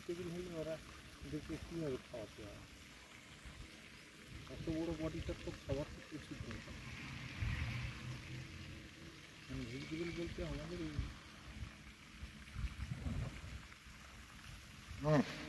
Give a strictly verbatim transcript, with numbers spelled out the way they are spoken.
Vegetable হলে ওরা দেখে কীভাবে খাওয়াতে হয়। এত বড়ো বডিটার তো খাবার তো প্রচুর দরকার। মানে ভেজিটেবল বলতে আমাদের এই